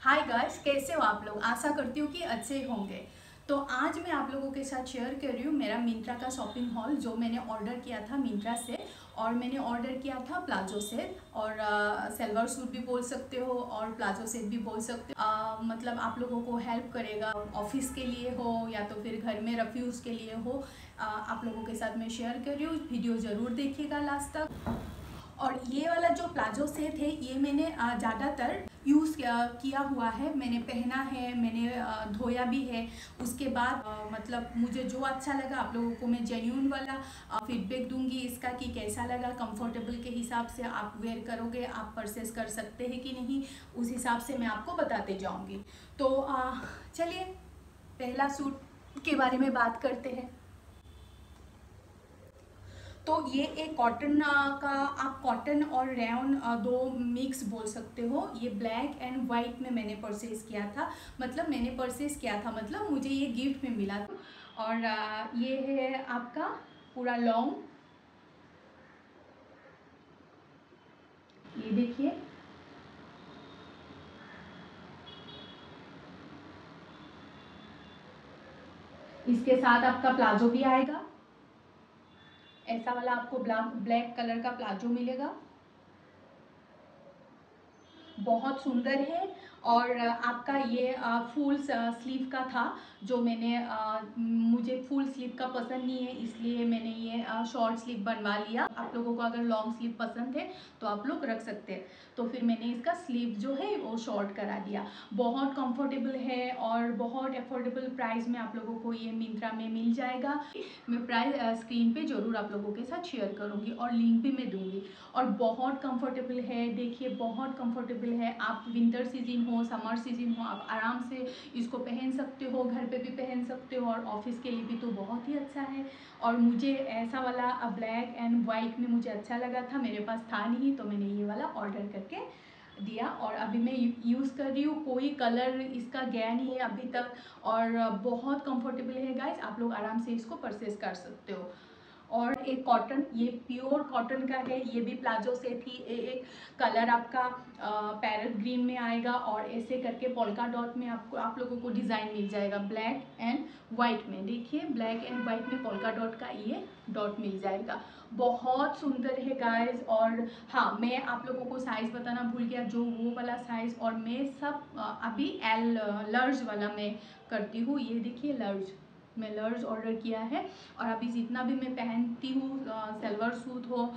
Hi guys, कैसे हो आप लोग। आशा करती हूँ कि अच्छे होंगे। तो आज मैं आप लोगों के साथ शेयर कर रही हूँ मेरा मिंत्रा का शॉपिंग हॉल जो मैंने ऑर्डर किया था मिंत्रा से। और मैंने ऑर्डर किया था प्लाजो सेट और सलवार सूट भी बोल सकते हो और प्लाजो सेट भी बोल सकते हो। मतलब आप लोगों को हेल्प करेगा, ऑफिस के लिए हो या तो फिर घर में रफ़ यूज़ के लिए हो। आप लोगों के साथ मैं शेयर कर रही हूँ, वीडियो ज़रूर देखिएगा लास्ट तक। और ये वाला जो प्लाजो सेट है ये मैंने ज़्यादातर यूज़ किया हुआ है, मैंने पहना है, मैंने धोया भी है। उसके बाद मतलब मुझे जो अच्छा लगा आप लोगों को मैं जेन्यून वाला फीडबैक दूंगी इसका कि कैसा लगा। कंफर्टेबल के हिसाब से आप वेयर करोगे, आप परचेस कर सकते हैं कि नहीं, उस हिसाब से मैं आपको बताते जाऊंगी। तो चलिए पहला सूट के बारे में बात करते हैं। तो ये एक कॉटन का, आप कॉटन और रेयन दो मिक्स बोल सकते हो। ये ब्लैक एंड वाइट में मैंने परचेज किया था, मतलब मैंने परचेज किया था मतलब मुझे ये गिफ्ट में मिला था। और ये है आपका पूरा लॉन्ग, ये देखिए। इसके साथ आपका प्लाजो भी आएगा, ऐसा वाला आपको ब्लैक कलर का प्लाजो मिलेगा, बहुत सुंदर है। और आपका ये फुल स्लीव का था जो मैंने मुझे फुल स्लीव का पसंद नहीं है इसलिए मैंने ये शॉर्ट स्लीव बनवा लिया। आप लोगों को अगर लॉन्ग स्लीव पसंद है तो आप लोग रख सकते हैं। तो फिर मैंने इसका स्लीव जो है वो शॉर्ट करा दिया। बहुत कंफर्टेबल है और बहुत अफोर्डेबल प्राइस में आप लोगों को ये मिंत्रा में मिल जाएगा। मैं प्राइस स्क्रीन पे जरूर आप लोगों के साथ शेयर करूँगी और लिंक भी मैं दूँगी। और बहुत कंफर्टेबल है, देखिए बहुत कंफर्टेबल है। आप विंटर सीजन हो, समर सीजन हो, आप आराम से इसको पहन सकते हो, घर पे भी पहन सकते हो और ऑफिस के लिए भी तो बहुत ही अच्छा है। और मुझे ऐसा वाला ब्लैक एंड वाइट में मुझे अच्छा लगा था, मेरे पास था नहीं तो मैंने ये वाला ऑर्डर करके दिया और अभी मैं यूज़ कर रही हूँ। कोई कलर इसका गया नहीं है अभी तक और बहुत कंफर्टेबल है गाइस, आप लोग आराम से इसको परचेस कर सकते हो। और एक कॉटन, ये प्योर कॉटन का है, ये भी प्लाजो से थी। एक कलर आपका पैरेट ग्रीन में आएगा और ऐसे करके पोल्का डॉट में आपको आप लोगों को डिज़ाइन मिल जाएगा ब्लैक एंड वाइट में। देखिए ब्लैक एंड वाइट में पोल्का डॉट का ये डॉट मिल जाएगा, बहुत सुंदर है गाइस। और हाँ, मैं आप लोगों को साइज़ बताना भूल गया, जो वो वाला साइज़, और मैं सब अभी एल लार्ज वाला मैं करती हूँ। ये देखिए लार्ज, मैं लार्ज ऑर्डर किया है। और अभी जितना भी मैं पहनती हूँ, सलवार सूट हो,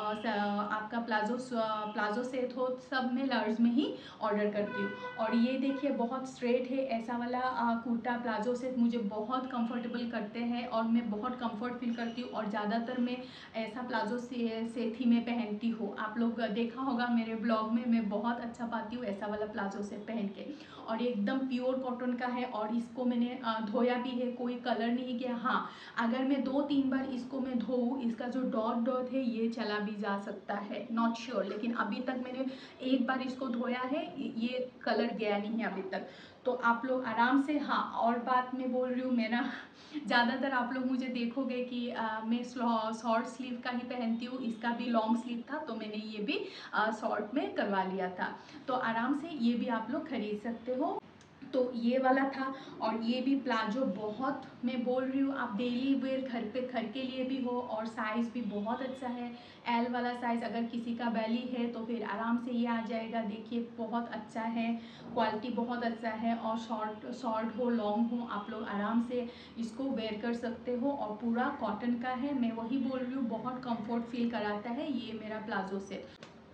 आपका प्लाजो सेट हो, सब मैं लार्ज में ही ऑर्डर करती हूँ। और ये देखिए बहुत स्ट्रेट है, ऐसा वाला कुर्ता प्लाजो सेट मुझे बहुत कंफर्टेबल करते हैं और मैं बहुत कंफर्ट फील करती हूँ। और ज़्यादातर मैं ऐसा प्लाजो सेट ही मैं पहनती हूँ। आप लोग देखा होगा मेरे ब्लॉग में, मैं बहुत अच्छा पाती हूँ ऐसा वाला प्लाजो सेट पहन के। और ये एकदम प्योर कॉटन का है और इसको मैंने धोया भी है, कोई कलर नहीं गया। हाँ, अगर मैं 2-3 बार इसको मैं धोऊँ, इसका जो डॉट डॉट है ये चला भी जा सकता है, नॉट श्योर, लेकिन अभी तक मैंने एक बार इसको धोया है, ये कलर गया नहीं है अभी तक। तो आप लोग आराम से, हाँ और बात मैं बोल रही हूँ, मेरा ज़्यादातर आप लोग मुझे देखोगे कि मैं शॉर्ट स्लीव का ही पहनती हूँ। इसका भी लॉन्ग स्लीव था तो मैंने ये भी शॉर्ट में करवा लिया था। तो आराम से ये भी आप लोग खरीद सकते हो। तो ये वाला था। और ये भी प्लाजो, बहुत मैं बोल रही हूँ, आप डेली वेयर घर के लिए भी हो और साइज़ भी बहुत अच्छा है। एल वाला साइज़ अगर किसी का बेली है तो फिर आराम से ये आ जाएगा। देखिए बहुत अच्छा है, क्वालिटी बहुत अच्छा है। और शॉर्ट हो लॉन्ग हो, आप लोग आराम से इसको वेयर कर सकते हो। और पूरा कॉटन का है, मैं वही बोल रही हूँ, बहुत कंफर्ट फील कराता है ये मेरा प्लाजो सेट।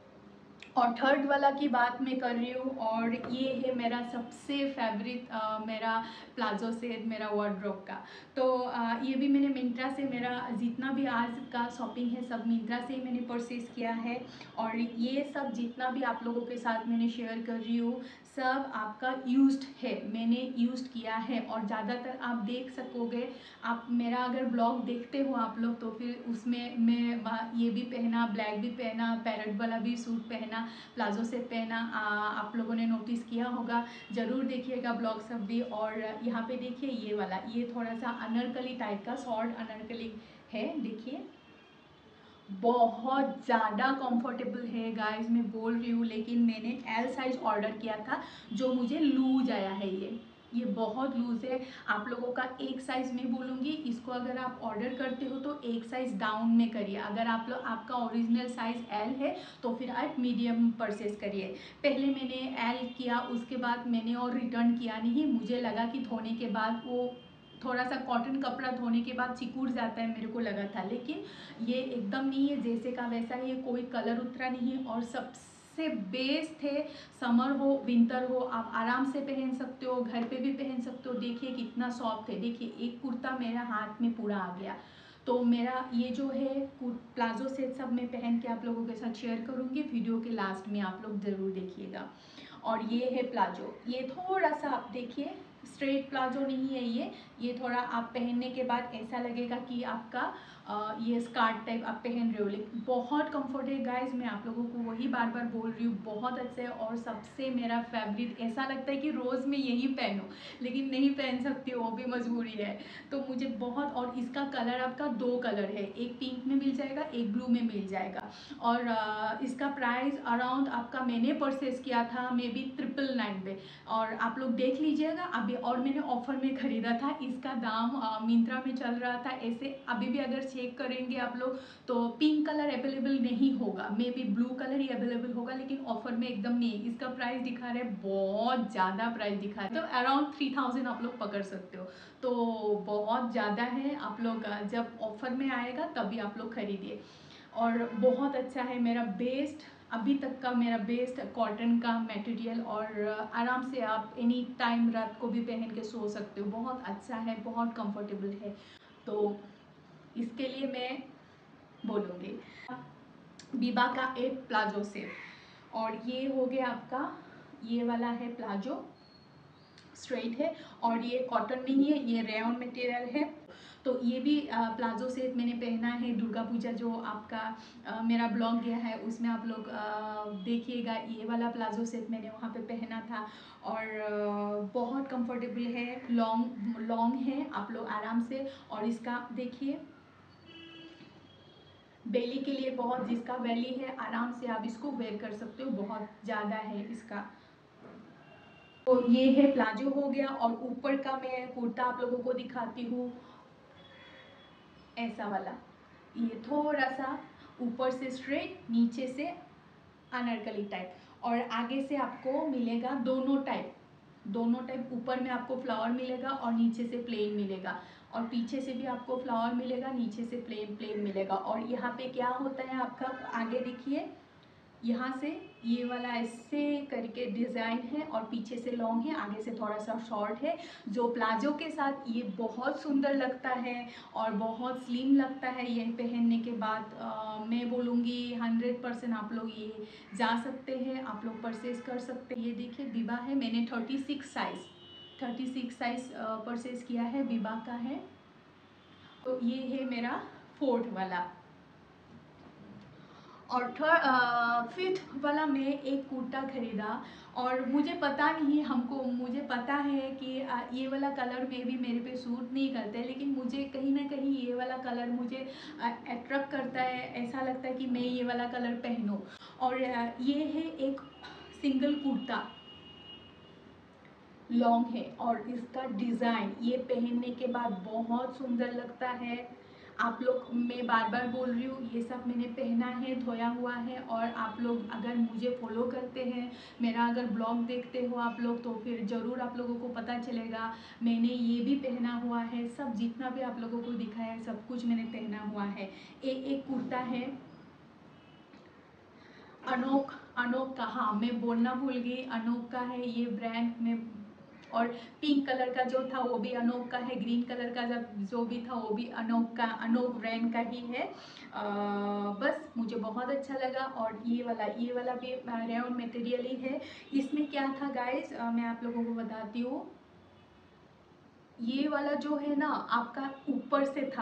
और थर्ड वाला की बात मैं कर रही हूँ और ये है मेरा सबसे फेवरेट मेरा प्लाजो सेट, मेरा वार्डरोब का। तो ये भी मैंने मिंत्रा से, मेरा जितना भी आज का शॉपिंग है सब मिंत्रा से ही मैंने परचेज़ किया है। और ये सब जितना भी आप लोगों के साथ मैंने शेयर कर रही हूँ सब आपका यूज्ड है, मैंने यूज्ड किया है। और ज़्यादातर आप देख सकोगे, आप मेरा अगर ब्लॉग देखते हो आप लोग तो फिर उसमें मैं ये भी पहना, ब्लैक भी पहना, पैरेट वाला भी सूट पहना, प्लाजो सेट पहना, आप लोगों ने नोटिस किया होगा, ज़रूर देखिएगा ब्लॉग सब भी। और यहाँ पे देखिए ये वाला, ये थोड़ा सा अनारकली टाइप का शॉर्ट अनारकली है, देखिए। बहुत ज़्यादा कंफर्टेबल है गाइस, मैं बोल रही हूँ। लेकिन मैंने एल साइज़ ऑर्डर किया था, जो मुझे लूज आया है। ये बहुत लूज है। आप लोगों का एक साइज़ मैं बोलूँगी, इसको अगर आप ऑर्डर करते हो तो एक साइज़ डाउन में करिए। अगर आपका ओरिजिनल साइज़ एल है तो फिर आप मीडियम परचेस करिए। पहले मैंने एल किया, उसके बाद मैंने और रिटर्न किया नहीं। मुझे लगा कि धोने के बाद वो थोड़ा सा कॉटन कपड़ा धोने के बाद सिकुड़ जाता है, मेरे को लगा था। लेकिन ये एकदम नहीं है, जैसे का वैसा है। ये कोई कलर उतरा नहीं है। और सबसे बेस्ट है, समर हो विंटर हो आप आराम से पहन सकते हो, घर पे भी पहन सकते हो। देखिए कितना सॉफ्ट है। देखिए एक कुर्ता मेरा हाथ में पूरा आ गया। तो मेरा ये जो है प्लाजो सेट सब मैं पहन के आप लोगों के साथ शेयर करूँगी। वीडियो के लास्ट में आप लोग ज़रूर देखिएगा। और ये है प्लाजो। ये थोड़ा सा आप देखिए, स्ट्रेट प्लाजो नहीं है ये थोड़ा आप पहनने के बाद ऐसा लगेगा कि आपका ये स्कार्ट टाइप आप पहन रहे हो। लेकिन बहुत कंफर्ट है गाइज, मैं आप लोगों को वही बार बार बोल रही हूँ, बहुत अच्छा है। और सबसे मेरा फेवरेट, ऐसा लगता है कि रोज़ मैं यही पहनूँ, लेकिन नहीं पहन सकती, वो भी मजबूरी है। तो मुझे बहुत, और इसका कलर आपका 2 कलर है, एक पिंक में मिल जाएगा, एक ब्लू में मिल जाएगा। और इसका प्राइस अराउंड आपका, मैंने परचेस किया था मे बी 999 पे। और आप लोग देख लीजिएगा अभी। और मैंने ऑफर में ख़रीदा था, इसका दाम मिंत्रा में चल रहा था ऐसे। अभी भी अगर चेक करेंगे आप लोग तो पिंक कलर अवेलेबल नहीं होगा, मे बी ब्लू कलर ही अवेलेबल होगा। लेकिन ऑफर में एकदम नहीं है। इसका प्राइस दिखा रहे हैं, बहुत ज़्यादा प्राइस दिखा रहे हैं, तो अराउंड 3000 आप लोग पकड़ सकते हो। तो बहुत ज़्यादा है। आप लोग जब ऑफर में आएगा तभी आप लोग खरीदिए। और बहुत अच्छा है, मेरा बेस्ट अभी तक का मेरा बेस्ट कॉटन का मटेरियल। और आराम से आप एनी टाइम रात को भी पहन के सो सकते हो। बहुत अच्छा है, बहुत कंफर्टेबल है। तो इसके लिए मैं बोलूँगी बीबा का एक प्लाजो सेट। और ये हो गया आपका, ये वाला है प्लाजो, स्ट्रेट है। और ये कॉटन नहीं है, ये रेयॉन मटेरियल है। तो ये भी प्लाजो सेट मैंने पहना है दुर्गा पूजा, जो आपका मेरा ब्लॉग गया है उसमें आप लोग देखिएगा। ये वाला प्लाजो सेट मैंने वहाँ पे पहना था। और बहुत कंफर्टेबल है, लॉन्ग लॉन्ग है, आप लोग आराम से। और इसका देखिए बेली के लिए, बहुत जिसका बेली है आराम से आप इसको वेयर कर सकते हो, बहुत ज़्यादा है इसका। तो ये है प्लाजो हो गया। और ऊपर का मैं कुर्ता आप लोगों को दिखाती हूँ, ऐसा वाला। ये थोड़ा सा ऊपर से स्ट्रेट, नीचे से अनारकली टाइप। और आगे से आपको मिलेगा दोनों टाइप, दोनों टाइप। ऊपर में आपको फ्लावर मिलेगा और नीचे से प्लेन मिलेगा। और पीछे से भी आपको फ्लावर मिलेगा, नीचे से प्लेन प्लेन मिलेगा। और यहाँ पे क्या होता है आपका, आगे देखिए, यहाँ से ये वाला ऐसे करके डिज़ाइन है, और पीछे से लॉन्ग है, आगे से थोड़ा सा शॉर्ट है, जो प्लाजो के साथ ये बहुत सुंदर लगता है और बहुत स्लिम लगता है। ये पहनने के बाद मैं बोलूँगी 100% आप लोग ये जा सकते हैं, आप लोग परचेज कर सकते हैं। ये देखिए बीबा है, मैंने 36 साइज़ परचेज किया है, बीबा का है। तो ये है मेरा 4th वाला। और फिफ्थ वाला मैं एक कुर्ता खरीदा। और मुझे पता नहीं, मुझे पता है कि ये वाला कलर में भी मेरे पे सूट नहीं करता है, लेकिन मुझे कहीं ना कहीं ये वाला कलर मुझे अट्रैक्ट करता है। ऐसा लगता है कि मैं ये वाला कलर पहनूं। और ये है एक सिंगल कुर्ता, लॉन्ग है। और इसका डिज़ाइन ये पहनने के बाद बहुत सुंदर लगता है। आप लोग, मैं बार बार बोल रही हूँ, ये सब मैंने पहना है, धोया हुआ है। और आप लोग अगर मुझे फॉलो करते हैं, मेरा अगर ब्लॉग देखते हो आप लोग, तो फिर ज़रूर आप लोगों को पता चलेगा मैंने ये भी पहना हुआ है। सब जितना भी आप लोगों को दिखाया है सब कुछ मैंने पहना हुआ है। एक कुर्ता है अनोक, अनोक का, हाँ मैं बोलना भूल गई, अनोक का है ये ब्रांड में। और पिंक कलर का जो था वो भी अनोक का है, ग्रीन कलर का जब जो भी था वो भी अनोक का, अनोक ब्रांड का ही है। बस मुझे बहुत अच्छा लगा। और ये वाला भी रेयॉन मटेरियल ही है। इसमें क्या था गाइस, मैं आप लोगों को बताती हूँ। ये वाला जो है ना आपका ऊपर से था, तो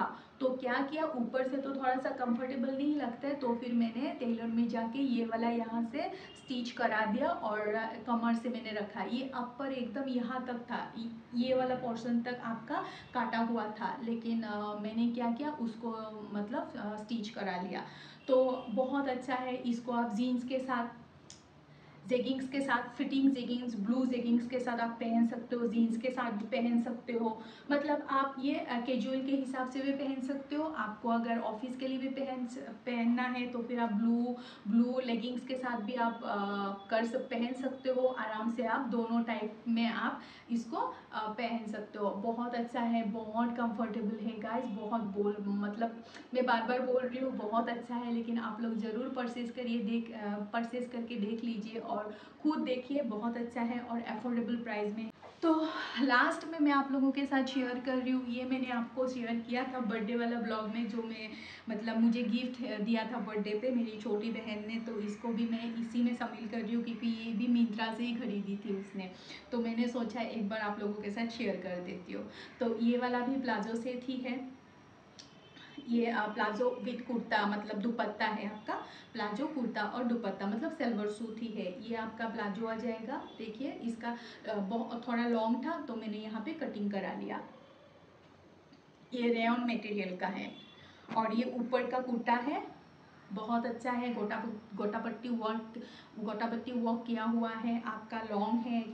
तो क्या किया, ऊपर से तो थोड़ा सा कंफर्टेबल नहीं लगता है, तो फिर मैंने टेलर में जाके ये वाला यहाँ से स्टिच करा दिया और कमर से मैंने रखा। ये अपर एकदम यहाँ तक था, ये वाला पोर्शन तक आपका काटा हुआ था, लेकिन मैंने क्या किया, उसको मतलब स्टिच करा लिया। तो बहुत अच्छा है, इसको आप जीन्स के साथ, जेगिंग्स के साथ, फिटिंग जेगिंग्स, ब्लू जेगिंग्स के साथ आप पहन सकते हो, जीन्स के साथ भी पहन सकते हो। मतलब आप ये कैजुअल के हिसाब से भी पहन सकते हो। आपको अगर ऑफिस के लिए भी पहनना है तो फिर आप ब्लू लेगिंग्स के साथ भी आप पहन सकते हो। आराम से आप दोनों टाइप में आप इसको पहन सकते हो। बहुत अच्छा है, बहुत कंफर्टेबल है गाइस, बहुत मतलब मैं बार बार बोल रही हूँ, बहुत अच्छा है। लेकिन आप लोग ज़रूर परचेज करके देख लीजिए और खुद देखिए, बहुत अच्छा है और अफोर्डेबल प्राइस में। तो लास्ट में मैं आप लोगों के साथ शेयर कर रही हूँ, ये मैंने आपको शेयर किया था बर्थडे वाला ब्लॉग में, जो मैं मतलब मुझे गिफ्ट दिया था बर्थडे पे मेरी छोटी बहन ने। तो इसको भी मैं इसी में शामिल कर रही हूँ, क्योंकि ये भी मिंत्रा से ही खरीदी थी उसने, तो मैंने सोचा एक बार आप लोगों के साथ शेयर कर देती हूँ। तो ये वाला भी प्लाजो सेट ही है, ये प्लाजो विद कुर्ता, मतलब दुपट्टा है आपका, प्लाजो कुर्ता और दुपट्टा, मतलब सलवार सूट ही है। ये आपका प्लाजो आ जाएगा। देखिए इसका बहुत थोड़ा लॉन्ग था, तो मैंने यहाँ पे कटिंग करा लिया। ये रेयन मटेरियल का है और ये ऊपर का कुर्ता है, बहुत अच्छा है। गोटा पट्टी वर्क किया हुआ है आपका। लॉन्ग है,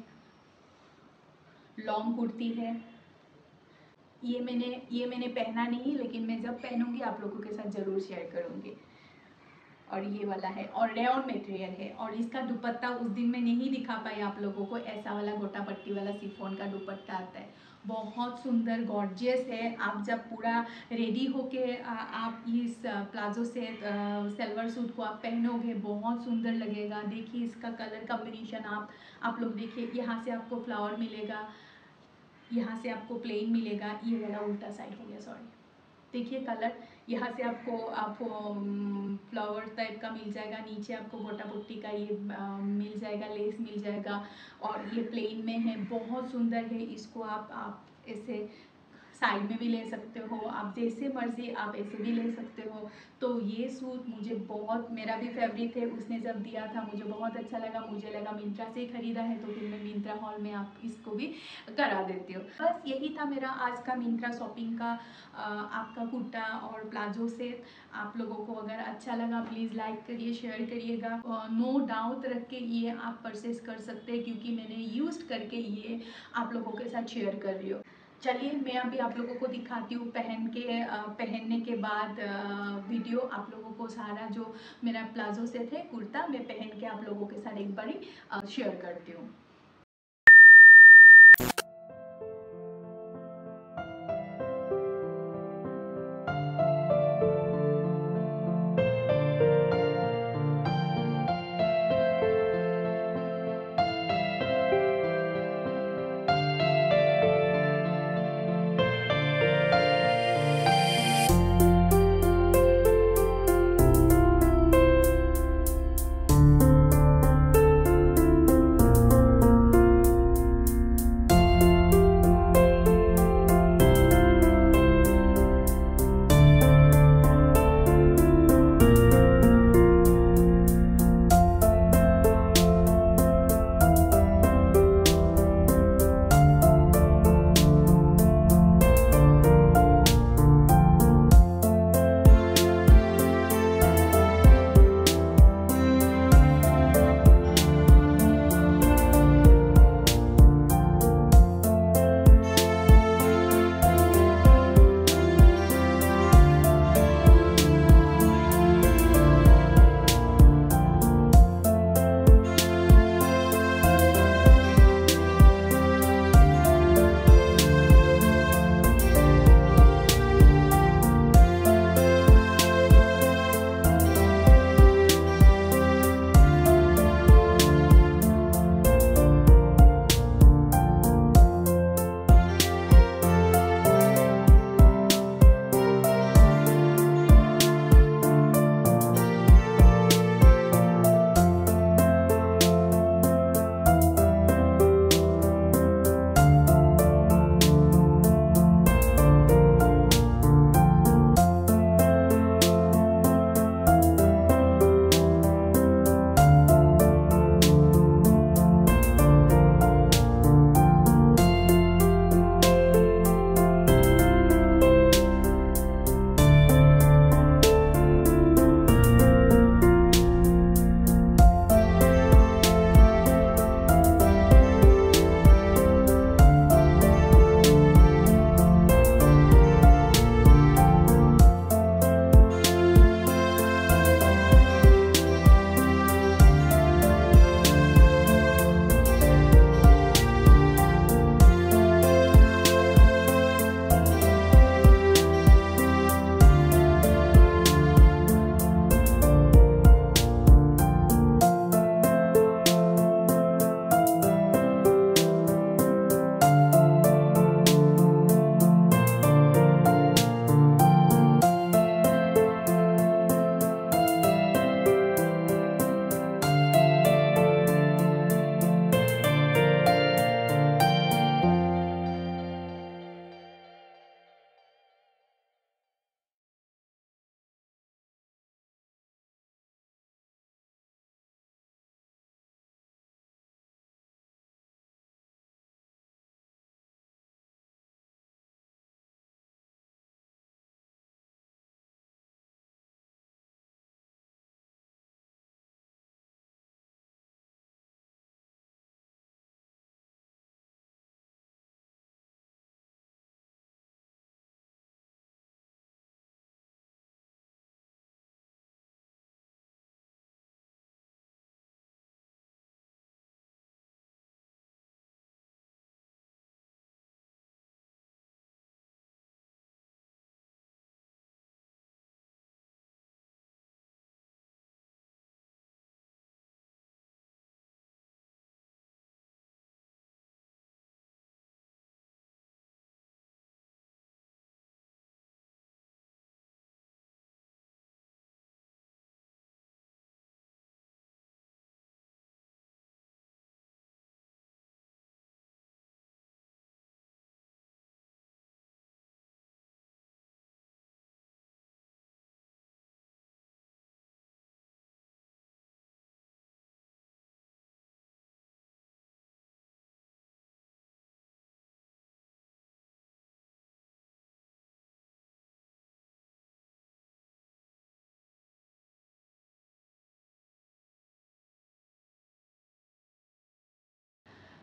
लॉन्ग कुर्ती है। ये मैंने पहना नहीं, लेकिन मैं जब पहनूंगी आप लोगों के साथ ज़रूर शेयर करूंगी। और ये वाला है और रेयन मटेरियल है। और इसका दुपट्टा उस दिन मैं नहीं दिखा पाई आप लोगों को, ऐसा वाला गोटा पट्टी वाला शिफॉन का दुपट्टा आता है, बहुत सुंदर गॉर्जियस है। आप जब पूरा रेडी होके आप इस प्लाजो से सलवार सूट को आप पहनोगे, बहुत सुंदर लगेगा। देखिए इसका कलर कॉम्बिनेशन आप लोग देखिए, यहाँ से आपको फ्लावर मिलेगा, यहाँ से आपको प्लेन मिलेगा। ये वाला उल्टा साइड हो गया, सॉरी। देखिए कलर, यहाँ से आपको फ्लावर टाइप का मिल जाएगा, नीचे आपको गोटा पुट्टी का ये मिल जाएगा, लेस मिल जाएगा, और ये प्लेन में है, बहुत सुंदर है। इसको आप ऐसे साइड में भी ले सकते हो, आप जैसे मर्जी आप ऐसे भी ले सकते हो। तो ये सूट मुझे बहुत, मेरा भी फेवरेट है, उसने जब दिया था मुझे बहुत अच्छा लगा। मुझे लगा मिंत्रा से ही खरीदा है, तो फिर मैं मिंत्रा हॉल में आप इसको भी करा देती हूँ। बस यही था मेरा आज का मिंत्रा शॉपिंग का आपका कुर्ता और प्लाजो सेट। आप लोगों को अगर अच्छा लगा प्लीज़ लाइक करिए, शेयर करिएगा। नो डाउट रख के ये आप परचेस कर सकते हैं, क्योंकि मैंने यूज़ करके ये आप लोगों के साथ शेयर कर रही हूँ। चलिए मैं अभी आप लोगों को दिखाती हूँ पहनने के बाद वीडियो। आप लोगों को सारा जो मेरा प्लाजो सेट है, कुर्ता, मैं पहन के आप लोगों के साथ एक बारी शेयर करती हूँ।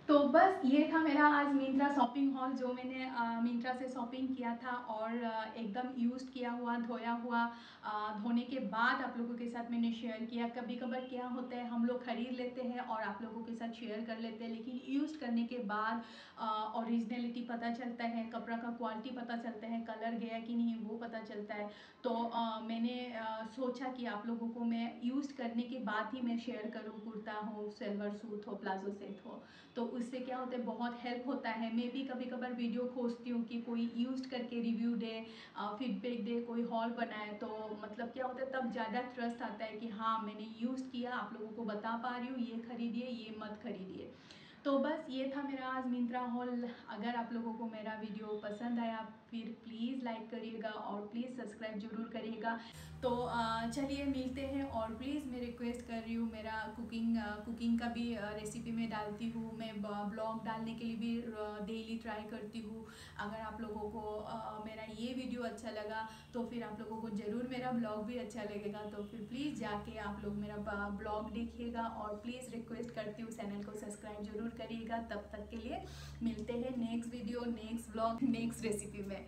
तो बस ये था मेरा आज मिंत्रा शॉपिंग हॉल, जो मैंने मिंत्रा से शॉपिंग किया था और एकदम यूज़ किया हुआ, धोया हुआ, धोने के बाद आप लोगों के साथ मैंने शेयर किया। कभी कभार क्या होता है, हम लोग खरीद लेते हैं और आप लोगों के साथ शेयर कर लेते हैं, लेकिन यूज़ करने के बाद ओरिजिनलिटी पता चलता है, कपड़ा का क्वालिटी पता चलता है, कलर गया कि नहीं वो पता चलता है। तो मैंने सोचा कि आप लोगों को मैं यूज़ करने के बाद ही मैं शेयर करूँ, कुर्ता हो, सलवार सूट हो, प्लाजो सेट हो, तो उससे क्या होता है, बहुत हेल्प होता है। मैं भी कभी कभार वीडियो खोजती हूँ कि कोई यूज करके रिव्यू दे, फीडबैक दे, कोई हॉल बनाए, तो मतलब क्या होता है, तब ज़्यादा ट्रस्ट आता है कि हाँ मैंने यूज़ किया, आप लोगों को बता पा रही हूँ, ये खरीदिए, ये मत खरीदिए। तो बस ये था मेरा आज मिंत्रा हॉल। अगर आप लोगों को मेरा वीडियो पसंद आया फिर प्लीज़ लाइक करिएगा और प्लीज़ सब्सक्राइब जरूर करिएगा। तो चलिए मिलते हैं, और प्लीज़ मैं रिक्वेस्ट कर रही हूँ, मेरा कुकिंग का भी रेसिपी में डालती हूँ, मैं ब्लॉग डालने के लिए भी डेली ट्राई करती हूँ। अगर आप लोगों को मेरा ये वीडियो अच्छा लगा तो फिर आप लोगों को ज़रूर मेरा ब्लॉग भी अच्छा लगेगा, तो फिर प्लीज़ जाके आप लोग मेरा ब्लॉग देखिएगा, और प्लीज़ रिक्वेस्ट करती हूँ चैनल को सब्सक्राइब जरूर करिएगा। तब तक के लिए मिलते हैं next video, next blog, next recipe में।